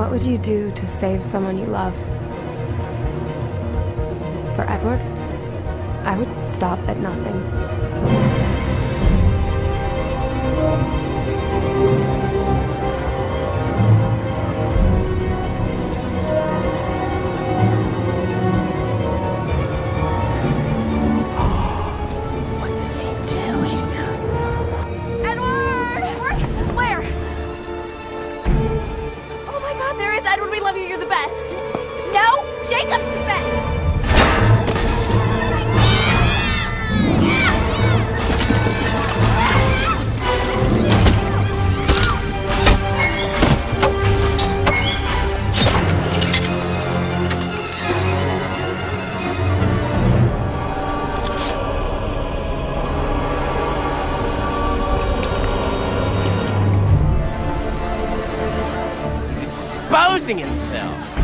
What would you do to save someone you love? For Edward, I would stop at nothing. What is he doing? Edward! Where? Oh my god, there is Edward. We love you. You're the best. No, Jacob's the best. Exposing himself.